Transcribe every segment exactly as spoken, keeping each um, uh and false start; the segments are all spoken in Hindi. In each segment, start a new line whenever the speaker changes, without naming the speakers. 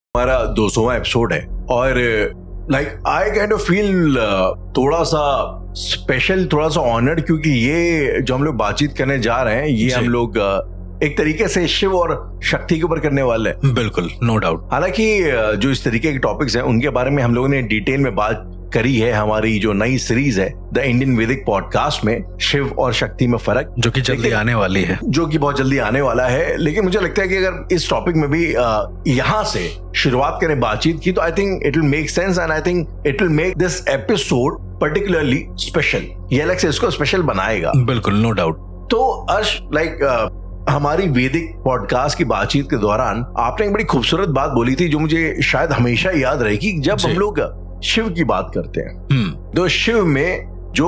हमारा दो सौवां एपिसोड है और like I kind of feel थोड़ा सा स्पेशल, थोड़ा सा ऑनर्ड, क्योंकि ये जो हम लोग बातचीत करने जा रहे हैं ये हम लोग uh, एक तरीके से शिव और शक्ति के ऊपर करने वाले हैं।
बिल्कुल, नो डाउट।
हालांकि uh, जो इस तरीके के टॉपिक्स हैं उनके बारे में हम लोगों ने डिटेल में बात करी है हमारी जो नई सीरीज है द इंडियन वैदिक पॉडकास्ट में, शिव और शक्ति में फर्क,
जो कि जल्दी आने वाली है
जो कि बहुत जल्दी आने वाला है। लेकिन मुझे लगता है कि अगर इस टॉपिक में भी यहाँ से शुरुआत करें बातचीत की तो I think it will make sense and I think it will make this episode particularly special. ये अलग से इसको स्पेशल बनाएगा।
बिल्कुल, नो डाउट।
तो अर्श, लाइक हमारी वैदिक पॉडकास्ट की बातचीत के दौरान आपने एक बड़ी खूबसूरत बात बोली थी जो मुझे शायद हमेशा याद रहेगी। जब हम लोग शिव की बात करते हैं तो शिव में जो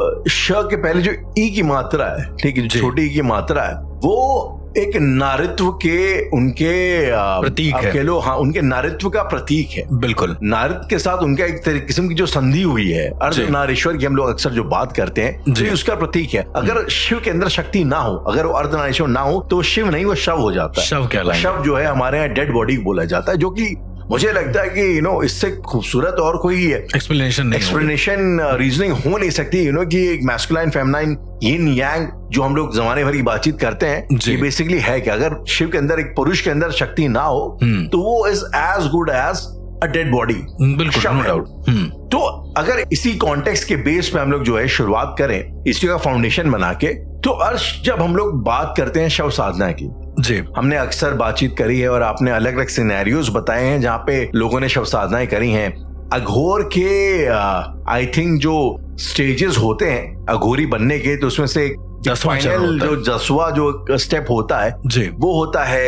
श के पहले जो ई की मात्रा है, ठीक है, छोटी ई की मात्रा है, वो एक नारित्व के उनके
प्रतीक है,
कह लो। हाँ, उनके नारित्व का प्रतीक है। किल्कुल, नारित्व के साथ उनका एक किस्म की जो संधि हुई है, अर्धनारीश्वर की हम लोग अक्सर जो बात करते हैं, तो उसका प्रतीक है। अगर शिव के अंदर शक्ति ना हो, अगर वो अर्धनारीश्वर ना हो तो शिव नहीं, वो शव हो जाता है।
शव कहलाएंगे।
शव जो है हमारे यहाँ डेड बॉडी बोला जाता है, जो कि मुझे लगता है कि यू नो इससे खूबसूरत और कोई
एक्सप्लेनेशन
एक्सप्लेनेशन रीजनिंग हो नहीं सकती। यू नो कि एक मैस्कुलाइन फेमिनाइन यिन यांग जो हम लोग जमाने भर की बातचीत करते हैं, ये बेसिकली है कि अगर शिव के अंदर एक पुरुष के अंदर शक्ति ना हो तो वो is as good as a dead body.
बिल्कुल, नो डाउट।
तो अगर इसी कॉन्टेक्स्ट के बेस पे हम लोग जो है शुरुआत करें, इसी का फाउंडेशन बना के, तो अर्श जब हम लोग बात करते हैं शव साधना की,
जी,
हमने अक्सर बातचीत करी है और आपने अलग अलग सिनेरियोज बताए हैं जहां पे लोगों ने शव साधनाएं करी हैं। अघोर के आई थिंक जो स्टेजेस होते हैं अघोरी बनने के, तो उसमें से फाइनल जो दसवां जो स्टेप होता है जी, वो होता है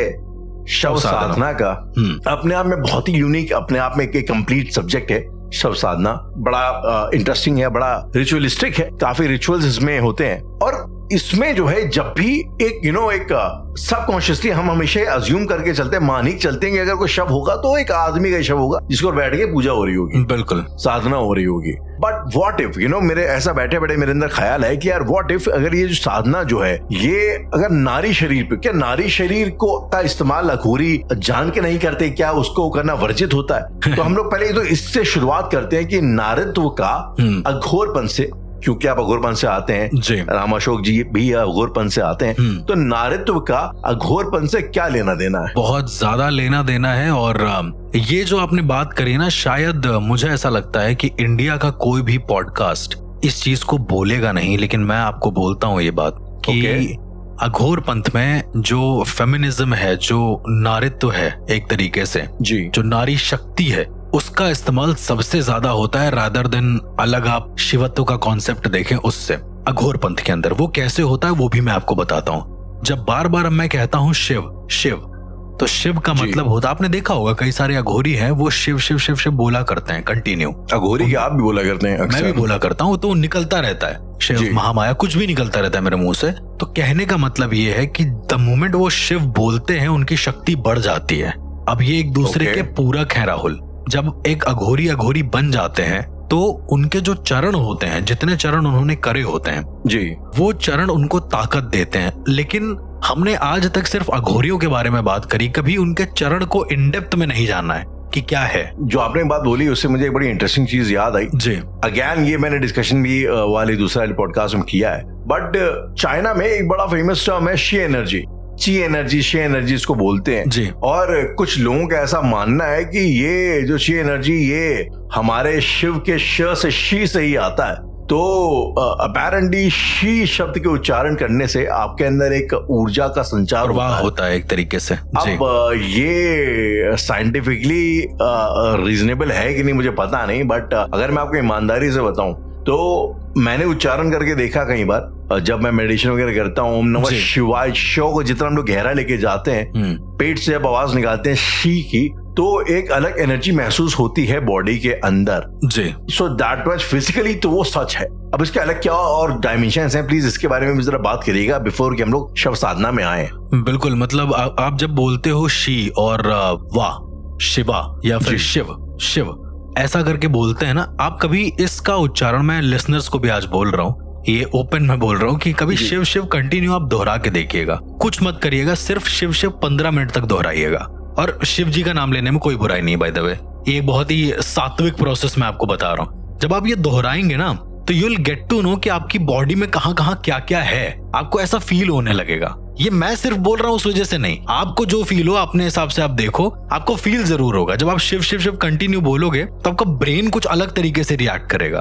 शव साधना का। अपने आप में बहुत ही यूनिक, अपने आप में एक कंप्लीट सब्जेक्ट है शव साधना। बड़ा इंटरेस्टिंग है, बड़ा रिचुअलिस्टिक है, काफी रिचुअल्स इसमें होते हैं। और इसमें जो है जब भी एक यू नो एक सबकॉन्शियसली हम हमेशा अज्यूम करके चलते हैं, मानिक चलते हैं कि अगर कोई शव होगा तो एक आदमी का शव होगा जिसको बैठ के पूजा हो रही होगी,
बिल्कुल
साधना हो रही होगी। But what if, you know मेरे ऐसा बैठे बैठे मेरे अंदर ख्याल है कि यार व्हाट इफ अगर ये जो साधना जो है ये अगर नारी शरीर पे, क्या नारी शरीर को का इस्तेमाल अघोरी जान के नहीं करते, क्या उसको करना वर्जित होता है? तो हम लोग पहले तो इससे शुरुआत करते हैं कि नारित्व का अघोरपन से, क्योंकि आप अघोरपन से आते हैं, राम अशोक जी भी अघोरपन से आते हैं, तो नारित्व का अघोरपन से क्या लेना देना है?
बहुत ज्यादा लेना देना है। और ये जो आपने बात करी ना, शायद मुझे ऐसा लगता है कि इंडिया का कोई भी पॉडकास्ट इस चीज को बोलेगा नहीं, लेकिन मैं आपको बोलता हूँ ये बात कि okay. अघोर पंथ में जो फेमिनिज्म है, जो नारित्व है, एक तरीके से जी, जो नारी शक्ति है, उसका इस्तेमाल सबसे ज्यादा होता है रादर देन अलग आप शिवत्व का कॉन्सेप्ट देखें उससे। अघोर पंथ के अंदर वो कैसे होता है वो भी मैं आपको बताता हूँ। जब बार बार मैं कहता हूँ शिव शिव, तो शिव का मतलब होता, आपने देखा होगा कई सारे अघोरी हैं वो शिव शिव शिव शिव बोला करते हैं कंटिन्यू।
अघोरी आप भी बोला करते हैं?
मैं भी बोला करता हूँ, तो निकलता रहता है शिव महामाया, कुछ भी निकलता रहता है मेरे मुंह से। तो कहने का मतलब ये है कि द मोमेंट वो शिव बोलते हैं उनकी शक्ति बढ़ जाती है। अब ये एक दूसरे के पूरक है राहुल। जब एक अघोरी अघोरी बन जाते हैं तो उनके जो चरण होते हैं, जितने चरण उन्होंने करे होते हैं जी, वो चरण उनको ताकत देते हैं। लेकिन हमने आज तक सिर्फ अघोरियों के बारे में बात करी, कभी उनके चरण को इन डेप्थ में नहीं जानना है कि क्या है।
जो आपने बात बोली उससे मुझे एक बड़ी इंटरेस्टिंग चीज याद आई जी। अगेन ये मैंने डिस्कशन भी वाले दूसरा पॉडकास्ट में किया है, बट चाइना में एक बड़ा फेमस टर्म है shi energy, chi energy, shi energy इसको बोलते हैं जी। और कुछ लोगों का ऐसा मानना है कि ये जो शी एनर्जी ये हमारे शिव के श से शी से ही आता है। तो अपेरेंटली शी शब्द के उच्चारण करने से आपके अंदर एक ऊर्जा का संचार
होता है, होता है एक तरीके से।
अब ये साइंटिफिकली रीजनेबल है कि नहीं मुझे पता नहीं, बट अगर मैं आपको ईमानदारी से बताऊं तो मैंने उच्चारण करके देखा कई बार, जब मैं मेडिटेशन वगैरह करता हूँ, ओम नमः शिवाय, शो को जितना हम लोग गहरा लेके जाते हैं, पेट से जब आवाज निकालते हैं शी की, तो एक अलग एनर्जी महसूस होती है बॉडी के अंदर जी। सो दैट वाज फिजिकली, तो वो सच है। अब इसके अलग क्या और डायमेंशंस हैं, प्लीज इसके बारे में भी जरा बात करिएगा बिफोर कि हम लोग शव साधना में आए।
बिल्कुल, मतलब आ, आप जब बोलते हो शी और वाह, शिवा या फिर शिव शिव ऐसा करके बोलते हैं ना, आप कभी इसका उच्चारण, मैं लिसनर्स को भी आज बोल रहा हूँ, ये ओपन में बोल रहा हूँ कि कभी शिव शिव कंटिन्यू आप दोहरा के देखिएगा, कुछ मत करिएगा, सिर्फ शिव शिव पंद्रह मिनट तक दोहराइएगा। और शिव जी का नाम लेने में कोई बुराई नहीं, बाय द वे ये एक बहुत ही सात्विक प्रोसेस मैं आपको बता रहा हूँ। जब आप ये दोहराएंगे ना तो you will get to know कि आपकी बॉडी में कहां कहां क्या क्या है, आपको ऐसा फील होने लगेगा। ये मैं सिर्फ बोल रहा हूं उस वजह से नहीं, आपको जो फील हो अपने हिसाब से आप देखो, आपको फील जरूर होगा। जब आप शिव शिव शिव कंटिन्यू बोलोगे तो आपका ब्रेन कुछ अलग तरीके से रिएक्ट करेगा।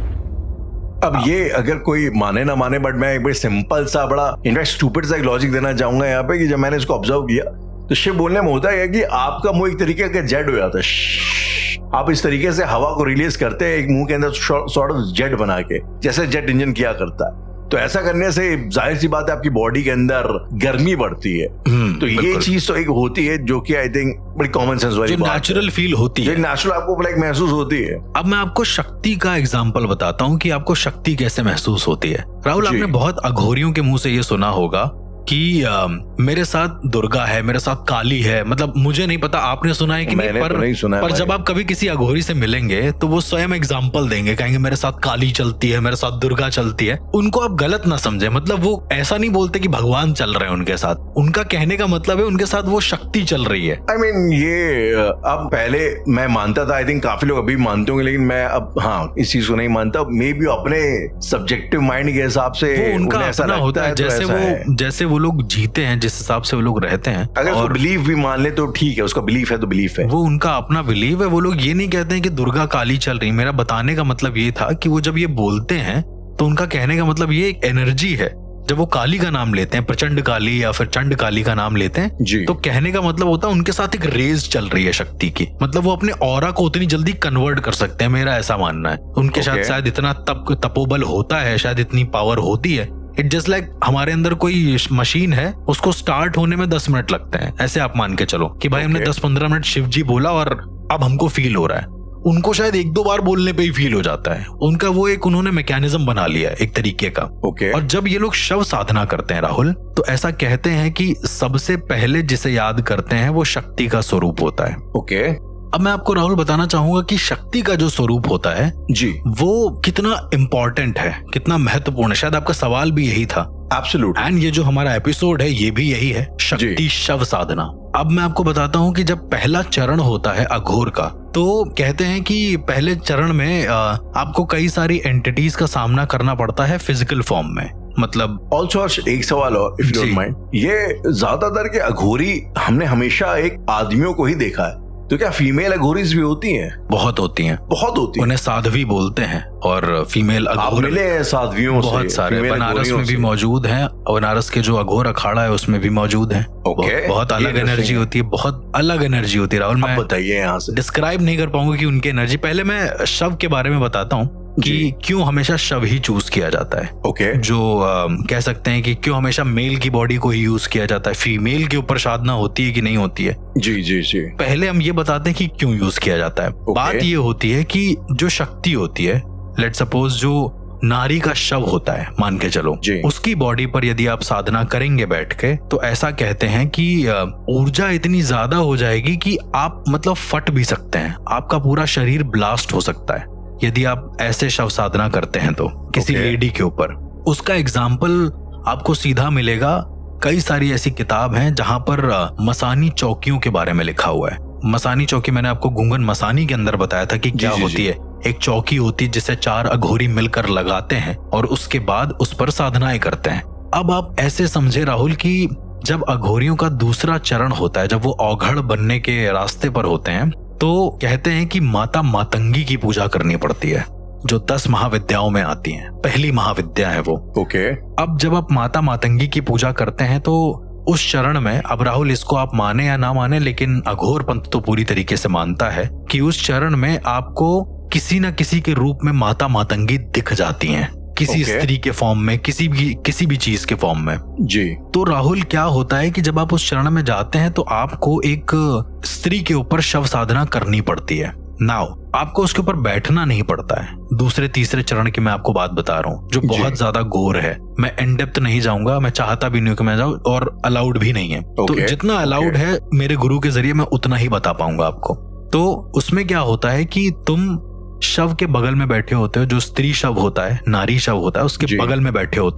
अब ये अगर कोई माने ना माने, बट मैं एक बड़ी सिंपल सा बड़ा इनफैक्ट स्टूपिड सा एक लॉजिक देना चाहूंगा यहाँ पे कि जब मैंने इसको ऑब्जर्व किया तो शिव बोलने में होता है कि आपका मुंह एक तरीके का जेट हो जाता है। आप इस तरीके से हवा को रिलीज करते हैं एक मुंह के अंदर सॉर्ट ऑफ जेट बना के, जैसे जेट इंजन किया करता है। तो ऐसा करने से जाहिर सी बात है आपकी बॉडी के अंदर गर्मी बढ़ती है। तो ये चीज तो एक होती है जो कि आई थिंक बड़ी कॉमन सेंस वाली बात है,
नेचुरल फील होती है,
नेचुरल आपको लाइक महसूस होती है।
अब मैं आपको शक्ति का एग्जांपल बताता हूँ कि आपको शक्ति कैसे महसूस होती है। राहुल, आपने बहुत अघोरियों के मुंह से ये सुना होगा कि आ, मेरे साथ दुर्गा है, मेरे साथ काली है। मतलब मुझे नहीं पता आपने सुना है कि नहीं, पर,
तो नहीं सुना
पर जब आप कभी किसी अघोरी से मिलेंगे तो वो स्वयं एग्जाम्पल देंगे, कहेंगे मेरे साथ काली चलती है, मेरे साथ दुर्गा चलती है। उनको आप गलत ना समझे, मतलब वो ऐसा नहीं बोलते कि भगवान चल रहे हैं उनके साथ, उनका कहने का मतलब है उनके साथ वो शक्ति चल रही है।
आई I मीन mean, ये अब पहले मैं मानता था, आई थिंक काफी लोग अभी मानते होंगे, लेकिन मैं अब हाँ इस चीज को नहीं मानता। मे बी अपने सब्जेक्टिव माइंड के हिसाब से
वो उनका अपना होता है, जैसे वो जैसे वो लोग जीते हैं, जिस हिसाब से वो लोग रहते हैं।
अगर और बिलीफ भी मान ले तो ठीक है, उसका बिलीफ है तो बिलीफ है,
वो उनका अपना बिलीफ है। वो लोग ये नहीं कहते हैं कि दुर्गा काली चल रही। मेरा बताने का मतलब ये था कि वो जब ये बोलते हैं तो उनका कहने का मतलब ये एक एनर्जी है। जब वो काली का नाम लेते हैं, प्रचंड काली या फिर चंड काली का नाम लेते हैं
जी,
तो कहने का मतलब होता है उनके साथ एक रेज चल रही है शक्ति की। मतलब वो अपने ऑरा को उतनी जल्दी कन्वर्ट कर सकते हैं, मेरा ऐसा मानना है। उनके साथ शायद इतना तप तपोबल होता है, शायद इतनी पावर होती है। इट जस्ट लाइक हमारे अंदर कोई मशीन है, उसको स्टार्ट होने में दस मिनट लगते हैं, ऐसे आप मान के चलो कि भाई हमने दस पंद्रह मिनट शिव जी बोला और अब हमको फील हो रहा है। उनको शायद एक दो बार बोलने पे ही फील हो जाता है। उनका वो एक उन्होंने मैकेनिज्म बना लिया है एक तरीके का।
okay.
और जब ये लोग शव साधना करते हैं राहुल, तो ऐसा कहते हैं कि सबसे पहले जिसे याद करते हैं वो शक्ति का स्वरूप होता है।
Okay okay.
अब मैं आपको राहुल बताना चाहूंगा कि शक्ति का जो स्वरूप होता है
जी,
वो कितना इंपॉर्टेंट है, कितना महत्वपूर्ण है। शायद आपका सवाल भी यही था।
एब्सोल्यूट।
एंड ये जो हमारा एपिसोड है ये भी यही है, शक्ति शव साधना। अब मैं आपको बताता हूँ कि जब पहला चरण होता है अघोर का, तो कहते हैं कि पहले चरण में आपको कई सारी एंटिटीज का सामना करना पड़ता है फिजिकल फॉर्म में। मतलब
ऑल्सो एक सवाल और इफ यू डोंट माइंड, ये ज्यादातर के अघोरी हमने हमेशा एक आदमियों को ही देखा है, तो क्या फीमेल अघोरीज भी होती हैं?
बहुत होती हैं,
बहुत होती हैं।
उन्हें साध्वी बोलते हैं। और फीमेल अघोर
मिले हैं साध्वियों से,
बहुत सारे बनारस में भी मौजूद हैं। बनारस के जो अघोर अखाड़ा है उसमें भी मौजूद हैं।
okay.
बहुत अलग एनर्जी होती है, बहुत अलग एनर्जी होती है राहुल। मैं
बताइए यहाँ से
डिस्क्राइब नहीं कर पाऊंगा कि उनकी एनर्जी। पहले मैं शव के बारे में बताता हूँ कि क्यों हमेशा शव ही चूज किया जाता है।
Okay okay.
जो आ, कह सकते हैं कि क्यों हमेशा मेल की बॉडी को ही यूज किया जाता है, फीमेल के ऊपर साधना होती है कि नहीं होती है।
जी जी जी
पहले हम ये बताते हैं कि क्यों यूज किया जाता है। okay. बात ये होती है कि जो शक्ति होती है, लेट सपोज जो नारी का शव होता है, मान के चलो, उसकी बॉडी पर यदि आप साधना करेंगे बैठ के, तो ऐसा कहते हैं कि ऊर्जा इतनी ज्यादा हो जाएगी कि आप मतलब फट भी सकते हैं, आपका पूरा शरीर ब्लास्ट हो सकता है यदि आप ऐसे शव साधना करते हैं तो किसी okay. लेडी के ऊपर। उसका एग्जाम्पल आपको सीधा मिलेगा। कई सारी ऐसी किताब हैं जहां पर मसानी चौकियों के बारे में लिखा हुआ है। मसानी चौकी मैंने आपको गुंगन मसानी के अंदर बताया था कि क्या जी, होती जी. है। एक चौकी होती है जिसे चार अघोरी मिलकर लगाते हैं और उसके बाद उस पर साधनाएं करते हैं। अब आप ऐसे समझे राहुल कि जब अघोरियों का दूसरा चरण होता है, जब वो औघड़ बनने के रास्ते पर होते हैं, तो कहते हैं कि माता मातंगी की पूजा करनी पड़ती है, जो दस महाविद्याओं में आती हैं, पहली महाविद्या है वो।
Okay okay.
अब जब आप माता मातंगी की पूजा करते हैं तो उस चरण में, अब राहुल इसको आप माने या ना माने, लेकिन अघोर पंथ तो पूरी तरीके से मानता है कि उस चरण में आपको किसी न किसी के रूप में माता मातंगी दिख जाती हैं, किसी okay. स्त्री के फॉर्म में, किसी भी किसी भी चीज के फॉर्म में
जी।
तो राहुल क्या होता है कि जब आप उस चरण में जाते हैं तो आपको एक स्त्री के ऊपर शव साधना करनी पड़ती है। नाउ आपको उसके ऊपर बैठना नहीं पड़ता है। दूसरे तीसरे चरण की मैं आपको बात बता रहा हूँ जो बहुत ज्यादा गोर है। मैं इन डेप्थ नहीं जाऊंगा, मैं चाहता भी नहीं कि मैं जाऊँ, और अलाउड भी नहीं है। okay. तो जितना अलाउड okay. है मेरे गुरु के जरिए मैं उतना ही बता पाऊंगा आपको। तो उसमें क्या होता है कि तुम शव के बगल में बैठे होते हो, जो स्त्री शव होता है, नारी शव होता है, उसके बगल में बैठे होते हो।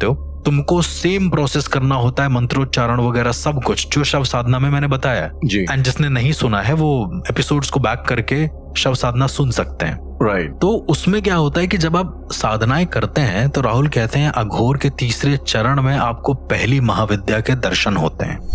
तुमको सेम प्रोसेस करना होता है, मंत्रोच्चारण वगैरह सब कुछ जो शव साधना में मैंने बताया
जी।
एंड जिसने नहीं सुना है वो एपिसोड्स को बैक करके शव साधना सुन सकते हैं।
Right right.
तो उसमें क्या होता है कि जब आप साधनाएं करते हैं तो राहुल कहते हैं अघोर के तीसरे चरण में आपको पहली महाविद्या के दर्शन होते हैं।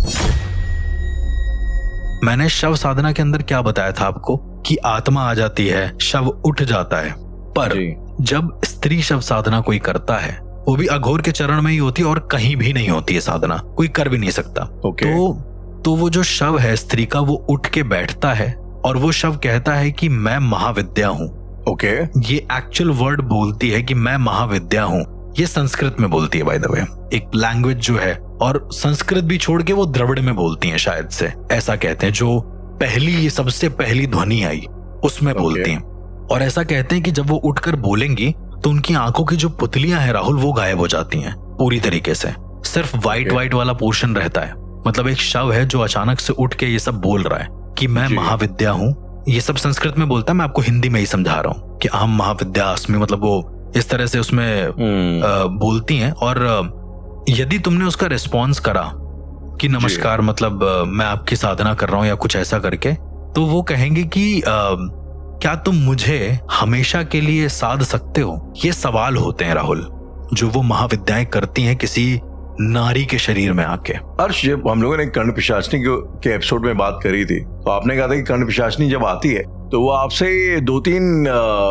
मैंने शव साधना के अंदर क्या बताया था आपको कि आत्मा आ जाती है, शव उठ जाता है, पर जब स्त्री शव साधना कोई करता है वो भी अघोर के चरण में ही होती है और कहीं भी नहीं होती है साधना, कोई कर भी नहीं सकता।
okay.
तो तो वो जो शव है स्त्री का वो उठ के बैठता है और वो शव कहता है कि मैं महाविद्या हूँ।
Okay okay.
ये एक्चुअल वर्ड बोलती है कि मैं महाविद्या हूँ, ये संस्कृत में बोलती है बाय द वे, एक लैंग्वेज जो है, और संस्कृत भी छोड़ के वो द्रविड़ में बोलती हैं शायद से, ऐसा कहते हैं। जो पहली सबसे पहली ध्वनि आई उसमें okay. बोलती हैं। और ऐसा कहते हैं कि जब वो उठकर बोलेंगी तो उनकी आंखों की जो पुतलियां हैं राहुल वो गायब हो जाती हैं पूरी तरीके से, सिर्फ व्हाइट okay. व्हाइट वाला पोर्शन रहता है। मतलब एक शव है जो अचानक से उठ के ये सब बोल रहा है कि मैं महाविद्या हूँ। ये सब संस्कृत में बोलता है, मैं आपको हिंदी में ही समझा रहा हूँ कि अहम महाविद्या अस्मि, मतलब वो इस तरह से उसमें hmm. आ, बोलती हैं। और यदि तुमने उसका रिस्पॉन्स करा कि नमस्कार, मतलब आ, मैं आपकी साधना कर रहा हूँ या कुछ ऐसा करके, तो वो कहेंगे कि आ, क्या तुम मुझे हमेशा के लिए साध सकते हो? ये सवाल होते हैं राहुल जो वो महाविद्याएं करती हैं किसी नारी के शरीर में आके।
हर्ष, जब हम लोगों ने कर्ण पिशाचनी के एपिसोड में बात करी थी तो आपने कहा था कि कर्ण पिशाचनी जब आती है तो वो आपसे दो तीन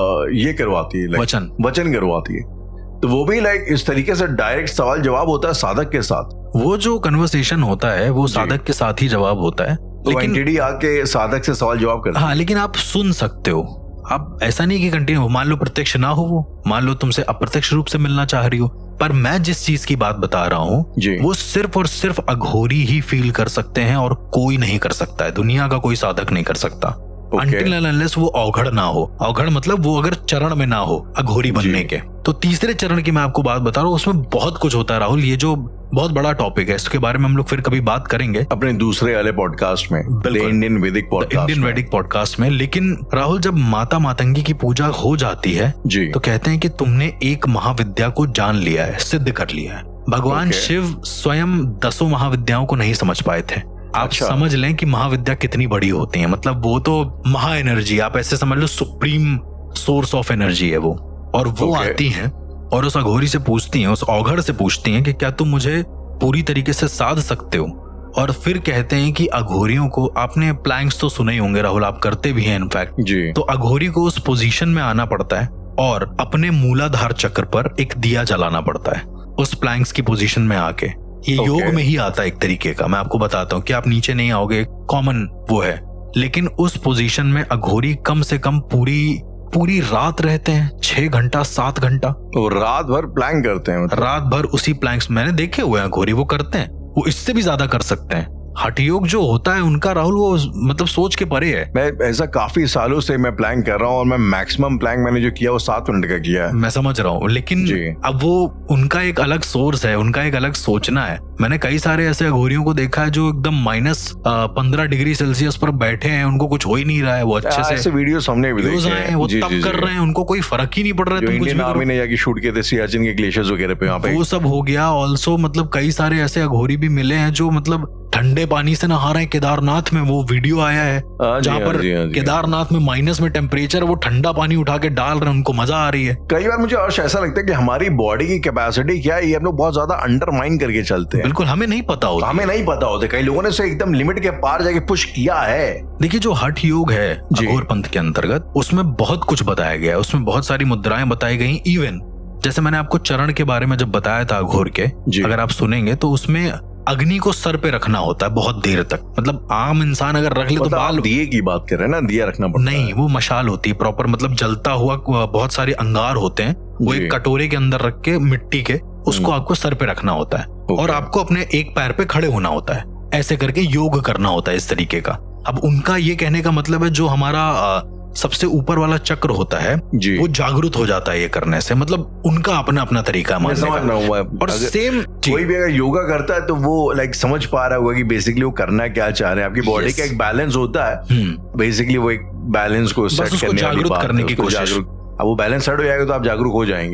ये करवाती है,
वचन
वचन करवाती है। तो वो भी लाइक इस तरीके से डायरेक्ट सवाल जवाब होता है साधक के साथ।
वो जो कन्वर्सेशन होता है वो साधक के साथ ही जवाब होता है,
तो लेकिन एंटिटी आके साधक से सवाल जवाब करता है।
हाँ, लेकिन आप सुन सकते हो। आप ऐसा नहीं कि कंटिन्यू, मान लो प्रत्यक्ष ना हो, वो मान लो तुमसे अप्रत्यक्ष रूप से मिलना चाह रही हो, पर मैं जिस चीज की बात बता रहा हूँ वो सिर्फ और सिर्फ अघोरी ही फील कर सकते हैं और कोई नहीं कर सकता है, दुनिया का कोई साधक नहीं कर सकता। Until and unless वो अवघड़ ना हो। अवघड़ मतलब वो अगर चरण में ना हो अघोरी बनने के। तो तीसरे चरण की मैं आपको बात बता रहा हूँ, उसमें बहुत कुछ होता है राहुल। ये जो बहुत बड़ा टॉपिक है, इसके बारे में हम लोग फिर कभी बात करेंगे अपने दूसरे वाले पॉडकास्ट में, इंडियन वैदिक पॉडकास्ट इंडियन वैदिक पॉडकास्ट में। लेकिन राहुल, जब माता मातंगी की पूजा हो जाती है जी, तो कहते हैं कि तुमने एक महाविद्या को जान लिया है, सिद्ध कर लिया है। भगवान शिव स्वयं दसों महाविद्याओं को नहीं समझ पाए थे। आप अच्छा। समझ लें कि महाविद्या कितनी बड़ी होती है। मतलब वो तो महा एनर्जी, आप ऐसे समझ लो सुप्रीम सोर्स ऑफ एनर्जी है वो। और वो okay. आती हैं और उस अघोरी से पूछती हैं, उस औघड़ से पूछती हैं कि क्या तुम मुझे पूरी तरीके से साध सकते हो? और फिर कहते हैं कि अघोरियों को, आपने प्लैंक्स तो सुने ही होंगे राहुल, आप करते भी हैं इनफैक्ट जी, तो अघोरी को उस पोजीशन में आना पड़ता है और अपने मूलाधार चक्र पर एक दिया जलाना पड़ता है उस प्लैंक्स की पोजीशन में आके। ये okay. योग में ही आता है एक तरीके का, मैं आपको बताता हूँ कि आप नीचे नहीं आओगे, कॉमन वो है। लेकिन उस पोजीशन में अघोरी कम से कम पूरी पूरी रात रहते हैं, छह घंटा सात घंटा,
तो रात भर प्लैंक करते हैं। मतलब
रात भर उसी प्लैंक्स, मैंने देखे हुए हैं अघोरी वो करते हैं, वो इससे भी ज्यादा कर सकते हैं। हठ योग जो होता है उनका राहुल, वो मतलब सोच के परे है।
मैं ऐसा काफी सालों से मैं प्लैंक कर रहा हूँ और मैं मैक्सिमम प्लैंक मैंने जो किया वो सात मिनट का किया है।
मैं समझ रहा हूँ, लेकिन अब वो उनका एक अलग सोर्स है, उनका एक अलग सोचना है। मैंने कई सारे ऐसे अघोरियों को देखा है जो एकदम माइनस पंद्रह डिग्री सेल्सियस पर बैठे हैं, उनको कुछ हो ही नहीं रहा है, वो अच्छे से
ऐसे वीडियो सामने भी देखे हैं,
वो तब कर रहे हैं, उनको कोई फर्क ही नहीं पड़ रहा है।
इंडियन आर्मी ने जाके शूट किए थे सियाचिन के ग्लेशियर्स वगैरह पे, वहाँ पे
वो सब हो गया। ऑल्सो मतलब कई सारे ऐसे अघोरी भी मिले हैं जो मतलब ठंडे पानी से नहा रहे हैं केदारनाथ में। वो वीडियो आया है जहाँ पर केदारनाथ में माइनस में टेम्परेचर, वो ठंडा पानी उठा के डाल रहे हैं, उनको मजा आ रही है।
कई बार मुझे और ऐसा लगता है कि हमारी बॉडी की कैपेसिटी क्या है, ये हम लोग बहुत ज्यादा अंडरमाइन करके चलते हैं।
बिल्कुल, हमें नहीं पता होता,
हमें नहीं पता होता। कई लोगों ने से एकदम लिमिट के पार जाके पुश किया है।
देखिए, जो हठ योग है अघोर पंथ के अंतर्गत, उसमें बहुत कुछ बताया गया है, उसमें बहुत सारी मुद्राएं बताई गई। इवन जैसे मैंने आपको चरण के बारे में जब बताया था अघोर के, अगर आप सुनेंगे तो उसमें अग्नि को सर पे रखना होता है बहुत देर तक। मतलब आम इंसान अगर रख ले तो बाल,
दिए की बात कर रहे हैं ना, दिया रखना पड़ता
नहीं, वो मशाल होती है प्रॉपर, मतलब जलता हुआ बहुत सारे अंगार होते हैं, वो एक कटोरे के अंदर रख के मिट्टी के, उसको आपको सर पे रखना होता है और आपको अपने एक पैर पे खड़े होना होता है, ऐसे करके योग करना होता है इस तरीके का। अब उनका ये कहने का मतलब है जो हमारा सबसे ऊपर वाला चक्र होता है वो जागरूक हो जाता है ये करने से। मतलब उनका अपना अपना तरीका है मानने का। और सेम
कोई भी अगर योगा करता है तो वो लाइक समझ पा रहा होगा कि बेसिकली वो करना क्या चाह रहे हैं। आपकी बॉडी का एक बैलेंस होता है, बेसिकली वो एक बैलेंस को सेट करने
जागरूक करने की कोशिश।
अब वो बैलेंस सेट हो जाएगा तो आप जागरूक हो जाएंगे।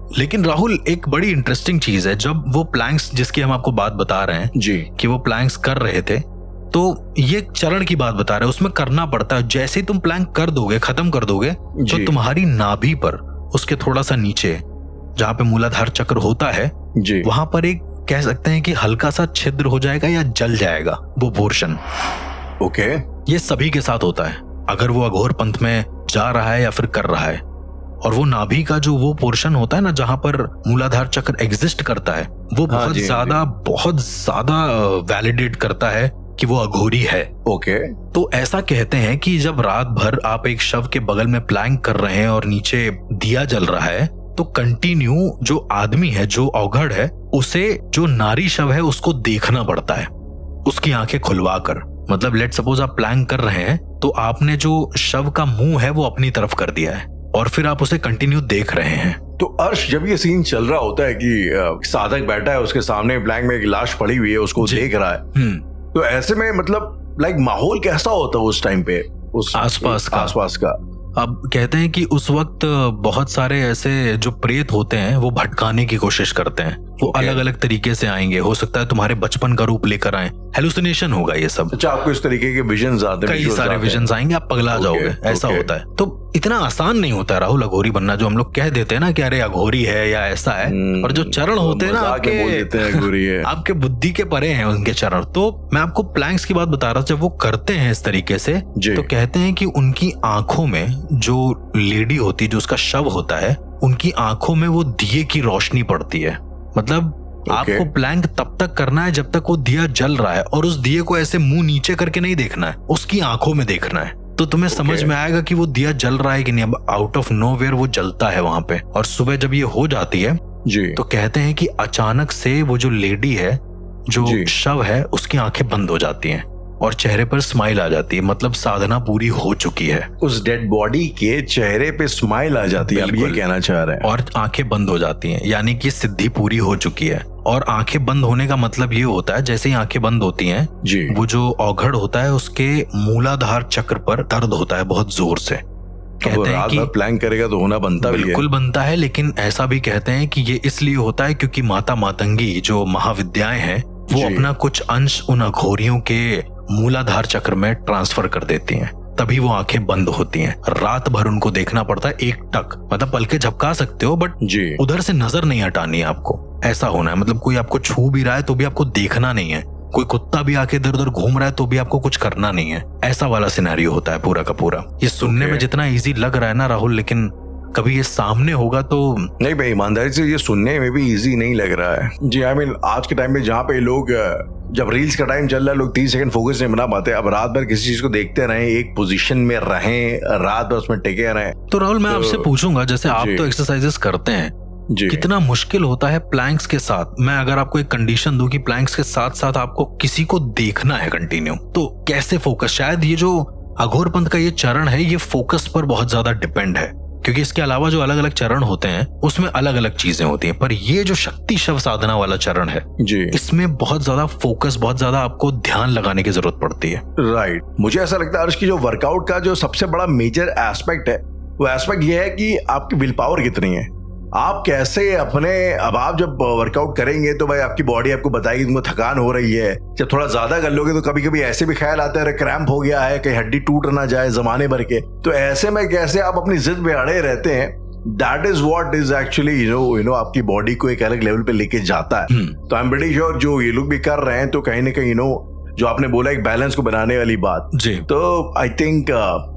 लेकिन राहुल एक बड़ी इंटरेस्टिंग चीज है, जब वो प्लैंक्स जिसकी हम आपको बात बता रहे हैं
जी
कि वो प्लैंक्स कर रहे थे, तो ये चरण की बात बता रहे हैं, उसमें करना पड़ता है। जैसे ही तुम प्लैंक कर दोगे, खत्म कर दोगे, तो तुम्हारी नाभि पर उसके थोड़ा सा नीचे जहाँ पे मूलाधार चक्र होता है
जी
वहां पर एक कह सकते हैं कि हल्का सा छिद्र हो जाएगा या जल जाएगा वो पोर्शन।
ओके,
ये सभी के साथ होता है, अगर वो अघोर पंथ में जा रहा है या फिर कर रहा है। और वो नाभि का जो वो पोर्शन होता है ना जहां पर मूलाधार चक्र एग्जिस्ट करता है, वो
हाँ
बहुत
जी,
ज्यादा बहुत ज्यादा वैलिडेट करता है कि वो अघोरी है।
ओके,
तो ऐसा कहते हैं कि जब रात भर आप एक शव के बगल में प्लैंक कर रहे हैं और नीचे दिया जल रहा है, तो कंटिन्यू जो आदमी है, जो अवघड़ है, उसे जो नारी शव है उसको देखना पड़ता है, उसकी आंखें खुलवा कर। मतलब लेट सपोज आप प्लैंक कर रहे हैं तो आपने जो शव का मुंह है वो अपनी तरफ कर दिया है और फिर आप उसे कंटिन्यू देख रहे हैं।
तो अर्श, जब ये सीन चल रहा होता है कि अ, साधक बैठा है, उसके सामने प्लैंक में एक लाश पड़ी हुई है, उसको देख रहा है, तो ऐसे में मतलब लाइक माहौल कैसा होता है उस टाइम पे, उस
आसपास का
आसपास का?
अब कहते हैं कि उस वक्त बहुत सारे ऐसे जो प्रेत होते हैं वो भटकाने की कोशिश करते हैं। वो
Okay.
अलग अलग तरीके से आएंगे, हो सकता है तुम्हारे बचपन का रूप लेकर आए, हेलुसिनेशन होगा ये सब।
अच्छा, आपको इस तरीके के विजन्स आते हैं?
कई सारे विजन्स आएंगे, आप पगला
Okay,
जाओगे, ऐसा
okay.
होता है। तो इतना आसान नहीं होता है राहुल अघोरी बनना, जो हम लोग कह देते हैं ना कि अरे अघोरी है या ऐसा है।
hmm,
और जो चरण होते हैं ना
आपके बोल देते हैं अघोरी है।
आपके बुद्धि के परे हैं उनके चरण। तो मैं आपको प्लैंक्स की बात बता रहा था, जब वो करते हैं इस तरीके से, तो कहते हैं कि उनकी आंखों में जो लेडी होती है, जो उसका शव होता है, उनकी आंखों में वो दिए की रोशनी पड़ती है। मतलब Okay. आपको प्लैंक तब तक करना है जब तक वो दिया जल रहा है, और उस दिए को ऐसे मुंह नीचे करके नहीं देखना है, उसकी आंखों में देखना है। तो तुम्हें okay. समझ में आएगा कि वो दिया जल रहा है कि नहीं। अब आउट ऑफ नोवेयर वो जलता है वहां पे, और सुबह जब ये हो जाती है
जी,
तो कहते हैं कि अचानक से वो जो लेडी है, जो शव है, उसकी आंखें बंद हो जाती हैं और चेहरे पर स्माइल आ जाती है। मतलब साधना पूरी हो चुकी है,
उस डेड बॉडी के चेहरे पे स्माइल आ जाती है, आप ये कहना चाह रहे हैं?
और आंखें बंद हो जाती हैं, यानी कि सिद्धि पूरी हो चुकी है। और आंखें बंद होने का मतलब ये होता है, जैसे ही आंखें बंद होती हैं
जी,
वो जो औघड़ होता है उसके मूलाधार चक्र पर दर्द होता है बहुत जोर से।
कहते हैं कि प्लैंक करेगा तो होना बनता भी है,
बिल्कुल बनता है। लेकिन ऐसा भी कहते हैं कि ये इसलिए होता है क्योंकि माता मातंगी जो महाविद्याएं हैं वो अपना कुछ अंश उन अघोरियों के मूलाधार चक्र में ट्रांसफर कर देती हैं, तभी वो आंखें बंद होती हैं। रात भर उनको देखना पड़ता है एक टक, मतलब पलके झपका सकते हो बट उधर से नजर नहीं हटानी है आपको, ऐसा होना है। मतलब कोई आपको छू भी रहा है तो भी आपको देखना नहीं है, कोई कुत्ता भी आके इधर उधर घूम रहा है तो भी आपको कुछ करना नहीं है। ऐसा वाला सिनेरियो होता है पूरा का पूरा। ये सुनने में जितना इजी लग रहा है ना राहुल, लेकिन कभी ये सामने होगा तो
नहीं भाई, ईमानदारी से ये सुनने में भी इजी नहीं लग रहा है जी। आई मीन आज के टाइम में जहाँ पे लोग, जब रील्स का टाइम चल रहा है, लोग तीस सेकंड फोकस नहीं बना पाते। अब रात भर किसी चीज को देखते रहें, एक पोजीशन में रहें, रात भर उसमें टिके रहें।
तो राहुल मैं आपसे पूछूंगा, जैसे आप तो एक्सरसाइजेस करते हैं, कितना मुश्किल होता है प्लैंक्स के साथ? मैं अगर आपको एक कंडीशन दूं कि प्लैंक्स के साथ साथ आपको किसी को देखना है कंटिन्यू, तो कैसे फोकस? शायद ये जो अघोर पंथ का ये चरण है, ये फोकस पर बहुत ज्यादा डिपेंड है, क्योंकि इसके अलावा जो अलग अलग चरण होते हैं उसमें अलग अलग चीजें होती हैं, पर ये जो शक्ति शव साधना वाला चरण है
जी,
इसमें बहुत ज्यादा फोकस, बहुत ज्यादा आपको ध्यान लगाने की जरूरत पड़ती है।
राइट। मुझे ऐसा लगता है अर्श की जो वर्कआउट का जो सबसे बड़ा मेजर एस्पेक्ट है, वो एस्पेक्ट ये है कि आपकी विल पावर कितनी है, आप कैसे अपने, अब आप जब वर्कआउट करेंगे तो भाई आपकी बॉडी आपको बताएगी तुमको थकान हो रही है। जब थोड़ा ज्यादा कर लोगे तो कभी कभी ऐसे भी ख्याल आता है क्रैम्प हो गया है, कहीं हड्डी टूट ना जाए जमाने भर के। तो ऐसे में कैसे आप अपनी जिद पे अड़े रहते हैं, that is what is actually you know you know आपकी बॉडी को एक अलग लेवल पे लेके जाता है। तो आई एम प्रीटी श्योर जो ये लोग भी कर रहे हैं, तो कहीं ना कहीं यू नो जो आपने बोला एक बैलेंस को बनाने वाली बात
जी,
तो आई थिंक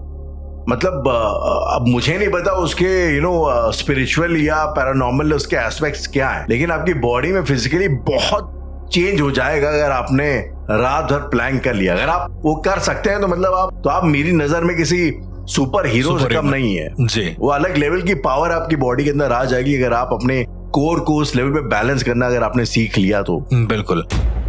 मतलब अब मुझे नहीं पता उसके यू नो स्पिरिचुअल या पैरानॉर्मल उसके एस्पेक्ट्स क्या है, लेकिन आपकी बॉडी में फिजिकली बहुत चेंज हो जाएगा अगर आपने रात भर प्लैंक कर लिया। अगर आप वो कर सकते हैं तो मतलब आप तो आप मेरी नजर में किसी सुपर हीरो से कम नहीं है
जी।
वो अलग लेवल की पावर आपकी बॉडी के अंदर आ जाएगी अगर आप अपने कोर को उस लेवल पे बैलेंस करना अगर आपने सीख लिया तो।
बिल्कुल।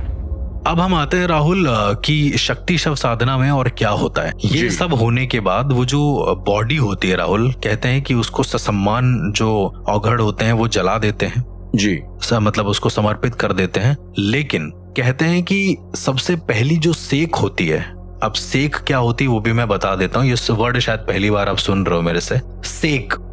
अब हम आते हैं राहुल कि शक्ति शव साधना में और क्या होता है। ये सब होने के बाद वो जो बॉडी होती है राहुल, कहते हैं कि उसको ससम्मान जो औघड़ होते हैं वो जला देते हैं
जी,
सब मतलब उसको समर्पित कर देते हैं। लेकिन कहते हैं कि सबसे पहली जो सेक होती है, अब सेक क्या होती है वो भी मैं बता देता हूँ। ये वर्ड शायद पहली बार आप सुन रहे हो मेरे से। सेक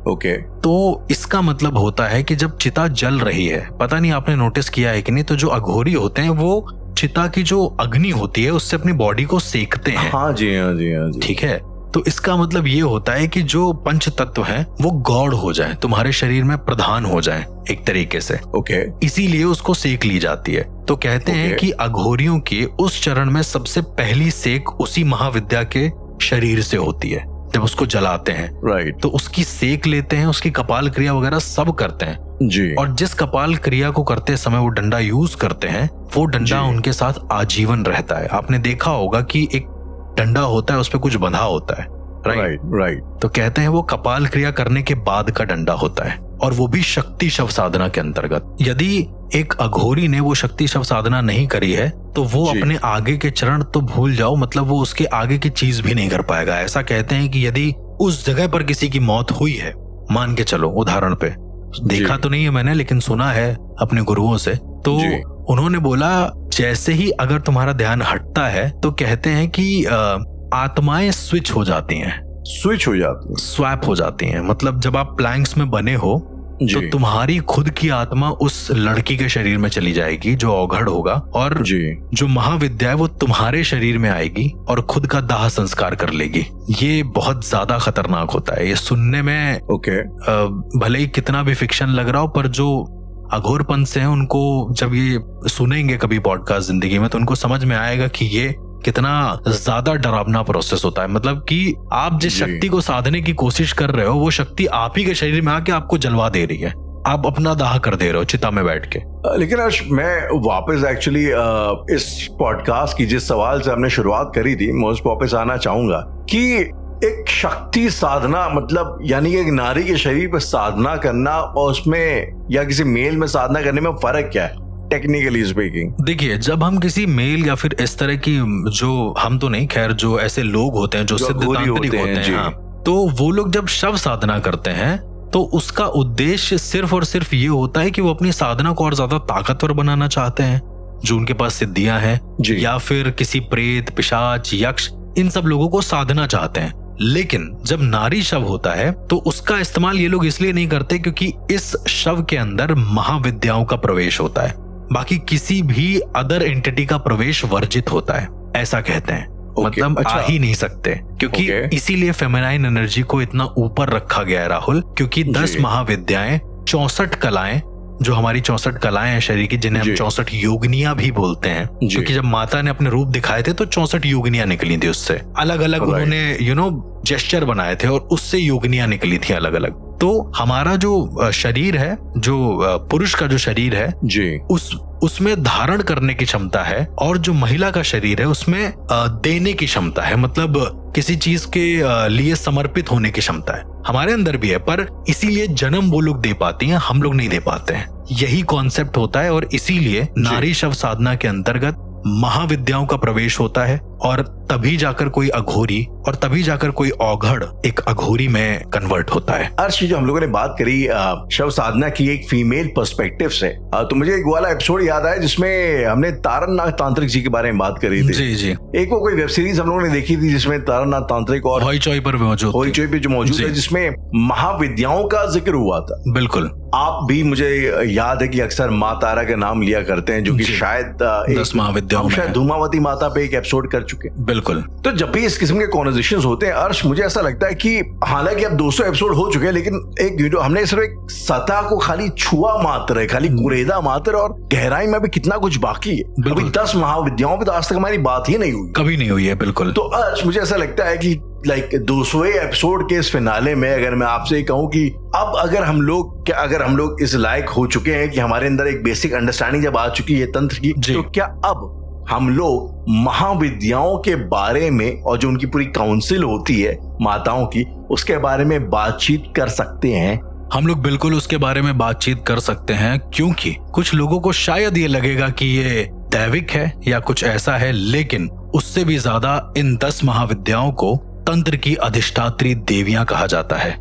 ओके okay.
तो इसका मतलब होता है कि जब चिता जल रही है, पता नहीं आपने नोटिस किया है कि नहीं, तो जो अघोरी होते हैं वो चिता की जो अग्नि होती है उससे अपनी बॉडी को सेकते हैं।
हाँ जी हाँ जी हाँ जी।
ठीक है, तो इसका मतलब ये होता है कि जो पंच तत्व हैं वो गॉड हो जाए, तुम्हारे शरीर में प्रधान हो जाए एक तरीके से।
Okay okay.
इसीलिए उसको सेक ली जाती है। तो कहते okay. हैं कि अघोरियों के उस चरण में सबसे पहली सेक उसी महाविद्या के शरीर से होती है जब उसको जलाते हैं।
Right right.
तो उसकी सेक लेते हैं, उसकी कपाल क्रिया वगैरह सब करते हैं
जी।
और जिस कपाल क्रिया को करते समय वो डंडा यूज करते हैं, वो डंडा उनके साथ आजीवन रहता है। आपने देखा होगा कि एक डंडा होता है, उस पर कुछ बंधा होता है।
Right right.
तो कहते हैं वो कपाल क्रिया करने के बाद का डंडा होता है, और वो भी शक्ति शव साधना के अंतर्गत। यदि एक अघोरी ने वो शक्ति शव साधना नहीं करी है तो वो अपने आगे के चरण तो भूल जाओ, मतलब वो उसके आगे की चीज भी नहीं कर पाएगा। ऐसा कहते हैं कि यदि उस जगह पर किसी की मौत हुई है, मान के चलो उदाहरण पे, देखा तो नहीं है मैंने लेकिन सुना है अपने गुरुओं से, तो उन्होंने बोला जैसे ही अगर तुम्हारा ध्यान हटता है तो कहते हैं कि आत्माएं स्विच हो जाती हैं।
स्विच हो जाती हैं,
स्वैप हो जाती हैं। मतलब जब आप प्लैंक्स में बने हो तो तुम्हारी खुद की आत्मा उस लड़की के शरीर में चली जाएगी जो औघड़ होगा, और जी। जो महाविद्या है वो तुम्हारे शरीर में आएगी और खुद का दाह संस्कार कर लेगी। ये बहुत ज्यादा खतरनाक होता है। ये सुनने में
ओके
भले ही कितना भी फिक्शन लग रहा हो, पर जो अघोरपंथ से हैं उनको जब ये सुनेंगे कभी पॉडकास्ट जिंदगी में तो उनको समझ में आएगा कि ये कितना ज्यादा डरावना प्रोसेस होता है। मतलब कि आप जिस शक्ति को साधने की कोशिश कर रहे हो वो शक्ति आप ही के शरीर में आके आपको जलवा दे रही है, आप अपना दाह कर दे रहे हो चिता में बैठ के।
लेकिन अर्श, मैं वापस एक्चुअली इस पॉडकास्ट की जिस सवाल से हमने शुरुआत करी थी, मैं उस वापस आना चाहूंगा कि एक शक्ति साधना मतलब यानी कि एक नारी के शरीर पर साधना करना और उसमें या किसी मेल में साधना करने में फर्क क्या है टेक्निकली स्पीकिंग?
देखिए, जब हम किसी मेल या फिर इस तरह की, जो हम तो नहीं, खैर जो ऐसे लोग होते हैं जो सिद्धांतिक होते हैं, होते हैं हाँ, तो वो लोग जब शव साधना करते हैं तो उसका उद्देश्य सिर्फ और सिर्फ ये होता है कि वो अपनी साधना को और ज्यादा ताकतवर बनाना चाहते हैं, जो उनके पास सिद्धियां हैं, या फिर किसी प्रेत, पिशाच, यक्ष, इन सब लोगों को साधना चाहते हैं। लेकिन जब नारी शव होता है तो उसका इस्तेमाल ये लोग इसलिए नहीं करते क्योंकि इस शव के अंदर महाविद्याओं का प्रवेश होता है, बाकी किसी भी अदर एंटिटी का प्रवेश वर्जित होता है, ऐसा कहते हैं। okay, मतलब अच्छा, आ ही नहीं सकते क्योंकि okay. इसीलिए फेमिनाइन एनर्जी को इतना ऊपर रखा गया है राहुल, क्योंकि दस महाविद्याएं, चौसठ कलाएं, जो हमारी चौसठ कलाएं हैं शरीर की, जिन्हें हम चौसठ योगिनियां भी बोलते हैं, क्योंकि जब माता ने अपने रूप दिखाए थे तो चौसठ योगिनियां निकली थी, उससे अलग अलग उन्होंने यू नो जेस्चर बनाए थे और उससे योगिनियां निकली थी अलग अलग। तो हमारा जो शरीर है, जो पुरुष का जो शरीर है जी, उस उसमें धारण करने की क्षमता है, और जो महिला का शरीर है उसमें देने की क्षमता है, मतलब किसी चीज के लिए समर्पित होने की क्षमता है। हमारे अंदर भी है, पर इसीलिए जन्म वो लोग दे पाती हैं, हम लोग नहीं दे पाते हैं। यही कॉन्सेप्ट होता है, और इसीलिए नारी शव साधना के अंतर्गत महाविद्याओं का प्रवेश होता है, और तभी जाकर कोई अघोरी और तभी जाकर कोई औघड़ एक अघोरी में कन्वर्ट होता है।
अर्श, जो हम लोगों ने बात करी शव साधना की एक फीमेल पर्सपेक्टिव से, तो मुझे एक वाला एपिसोड याद आया जिसमें हमने तारनाथ तांत्रिक जी के बारे में बात करी थी।
जी जी।
एक वो कोई वेब सीरीज हम लोगों ने देखी थी जिसमें तारनाथ तांत्रिक और
होइचोई पर मौजूद
होइचोई पे जो मौजूद है, जिसमें महाविद्याओं का जिक्र हुआ था।
बिल्कुल।
आप भी, मुझे याद है कि अक्सर माँ तारा का नाम लिया करते हैं, जो कि शायद
दस महाविद्याओं में
शायद धूमावती माता पे एक एपिसोड कर चुके हैं।
बिल्कुल।
तो जब भी इस किस्म के कॉन्वर्सेशंस होते हैं अर्श, मुझे ऐसा लगता है कि हालांकि अब दो सौ एपिसोड हो चुके हैं, लेकिन एक वीडियो हमने सिर्फ एक सतह को खाली छुआ मात्र है, खाली कुरेदा मात्र, और गहराई में भी कितना कुछ बाकी है। अभी दस महाविद्याओं पे तो आज तक हमारी बात ही नहीं हुई,
कभी नहीं हुई है। बिल्कुल।
तो अर्श, मुझे ऐसा लगता है कि लाइक दो सौ एपिसोड के इस फिनाले में अगर मैं आपसे कहूं कि अब अगर हम लोग क्या अगर हम लोग इस लायक हो चुके हैं कि हमारे अंदर एक बेसिक अंडरस्टैंडिंग जब आ चुकी है तंत्र की, तो क्या अब हम लोग महाविद्याओं के बारे में और जो उनकी पूरी काउंसिल होती है माताओं की, उसके बारे में बातचीत कर सकते हैं?
हम लोग बिल्कुल उसके बारे में बातचीत कर सकते हैं, क्योंकि कुछ लोगों को शायद ये लगेगा कि ये दैविक है या कुछ ऐसा है, लेकिन उससे भी ज्यादा इन दस महाविद्याओं को तंत्र की अधिष्ठात्री देवियां कहा जाता है।